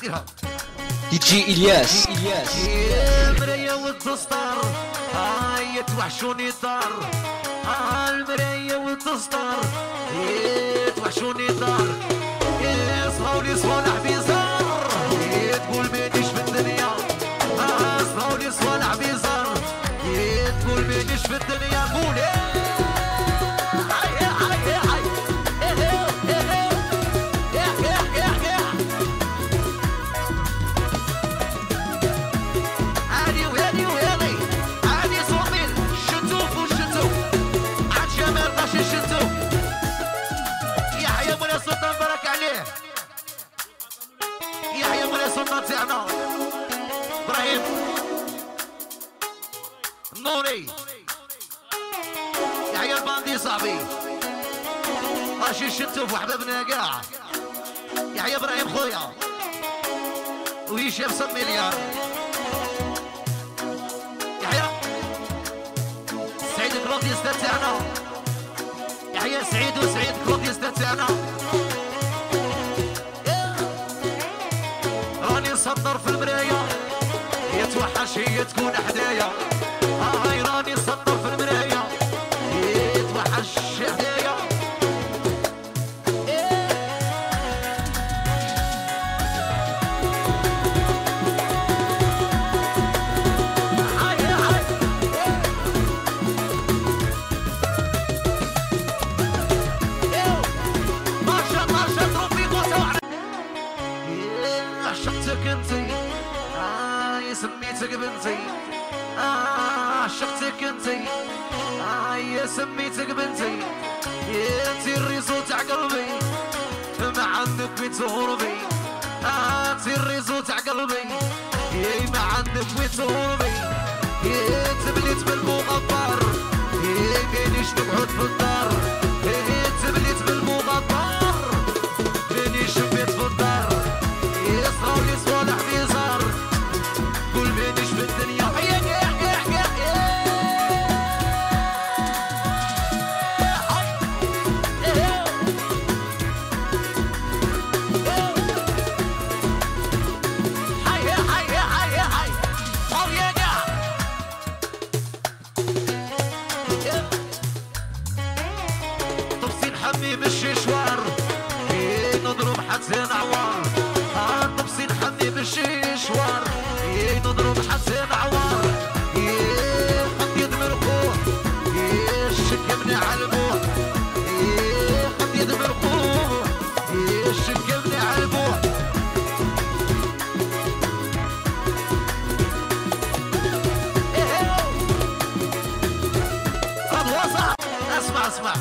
دي جي إلياس. المراية والدستار يتوحشوني الدار. المراية والدستار يتوحشوني الدار. صغاولي صوالح بيزار تقول مانيش في الدنيا. صغاولي صوالح بيزار تقول مانيش في الدنيا. قولي تاعنا ابراهيم نوري يحيى الباندي صاحبي ماشي شتو وحبابنا كاع. يحيى ابراهيم خويا وهشام سميليار. يحيى سعيد كلوديستا تاعنا. يحيى سعيد وسعيد كلوديستا تاعنا. صدر في المراية يتوحش هي تكون حدايا. راني صدر في المراية يتوحش حدايا. عشقتك انتي سميتك بنتي. عشقتك انتي سميتك بنتي. انتي الريزو تاع قلبي ما عندك وين تهربي. انتي الريزو تاع قلبي ما عندك وين تهربي. تبليت بالمغبر مانيش نقعد في الدار. تبليت بالمغبر مانيش نبيت في الدار. صغاولي صوالح بيزار قول مانيش في الدنيا. طبسين حمي بالشيشوار نضرب حسين عوار. طبسين حمي بالشيشوار نضرب حسين عوار. خد يد مرقوه شكمني عالبوه. خد يد مرقوه شكمني عالبوه. خد وسع اسمع اسمع.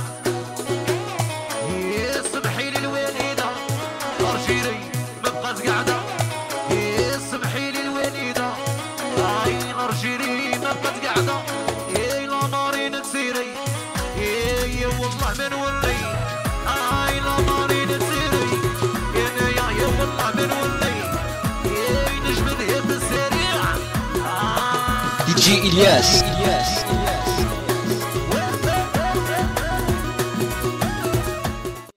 سمحي لي الوالدة ارجيلي ما بقات قاعدة. سمحي لي الوالدة ارجيلي ما بقات قاعدة. لا ناري نسيري يا والله ما نولي. لا ناري نسيري يا والله ما نولي. نجبد هيب السريع. دي جي إلياس.